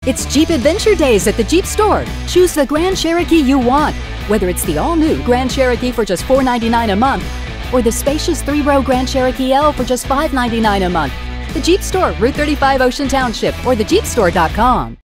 It's Jeep Adventure Days at the Jeep store. Choose the Grand Cherokee you want, whether it's the all-new Grand Cherokee for just $499 a month or the spacious 3-row Grand Cherokee L for just $599 a month. The Jeep store, Route 35 Ocean Township, or thejeepstore.com.